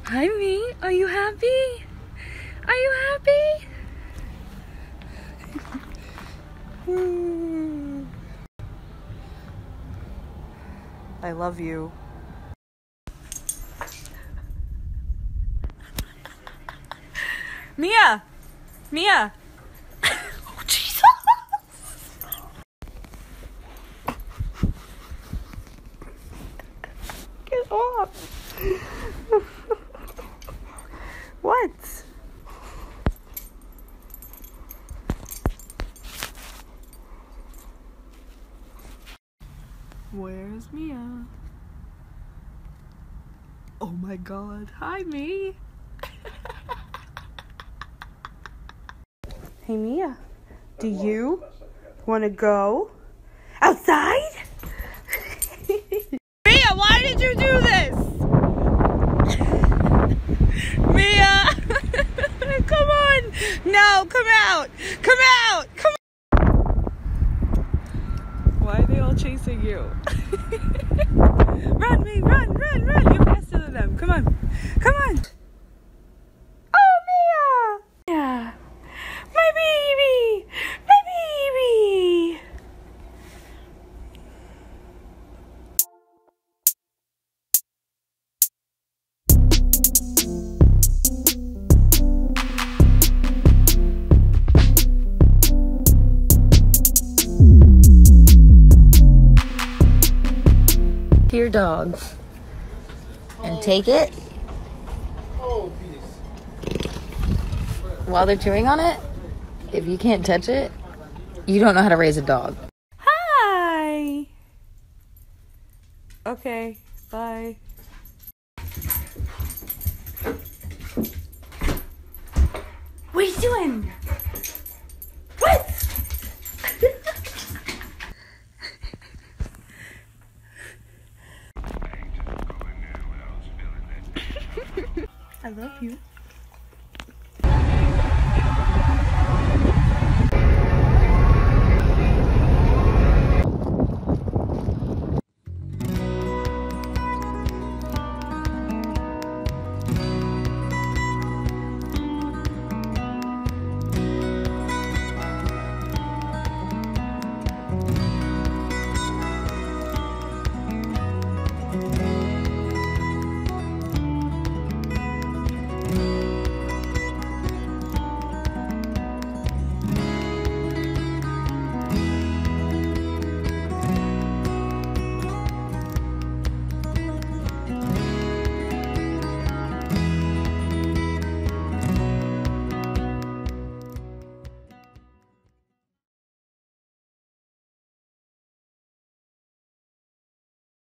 Hi, me. Are you happy? Are you happy? I love you. Mia! Mia! Oh, Jesus! Get off! What? Where's Mia? Oh my God. Hi, me. Hey, Mia. Do you want to go outside? Mia, why did you do this? Mia! Come on! No, come out! Come out! Come on! Why are they all chasing you? Run, me! Run! Run! Run! You're faster than them. Come on! Come on! Oh, Mia! Yeah. My baby! My baby! Your dog and take it while they're chewing on it. If you can't touch it, you don't know how to raise a dog. Hi. Okay, bye. What are you doing? What? I love you.